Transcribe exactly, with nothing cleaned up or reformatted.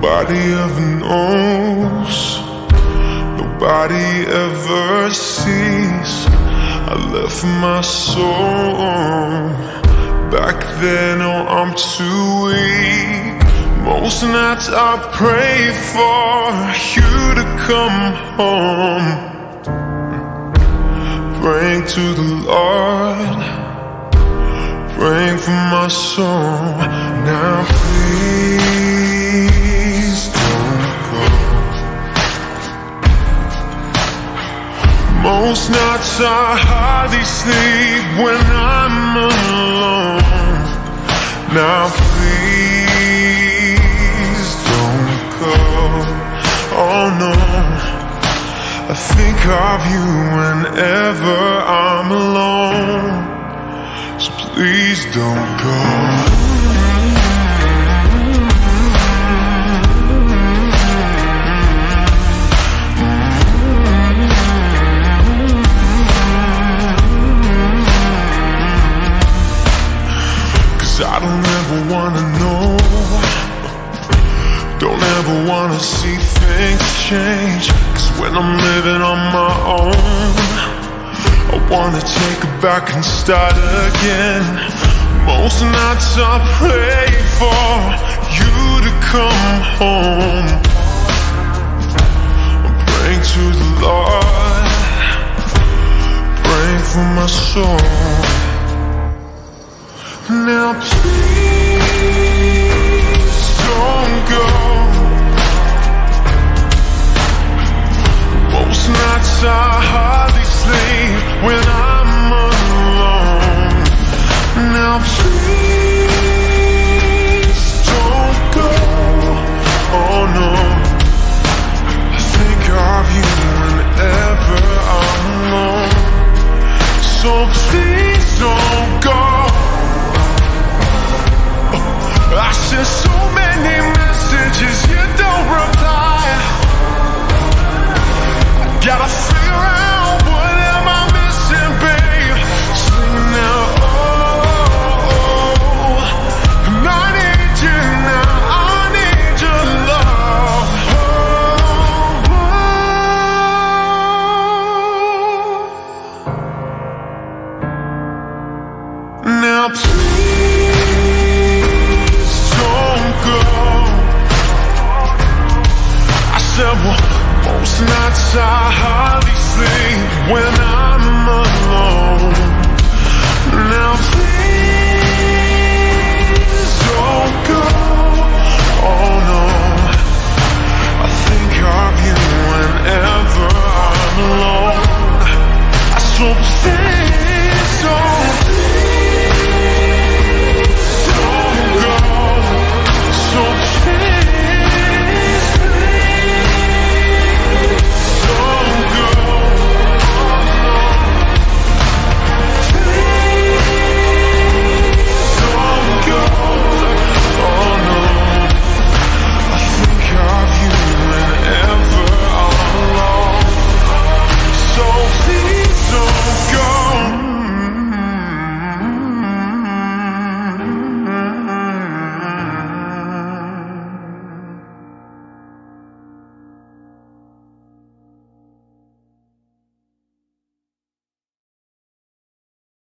Nobody ever knows, nobody ever sees. I left my soul back then, oh I'm too weak. Most nights I pray for you to come home, praying to the Lord, praying for my soul. Now please don't go. Most nights I hardly sleep when I'm alone. Now please don't go. Oh no, I think of you whenever I'm alone. So please don't go. Cause I don't ever wanna know, don't ever wanna see things change. Cause when I'm living on my own, I wanna take it back and start again. Most nights I pray for you to come home,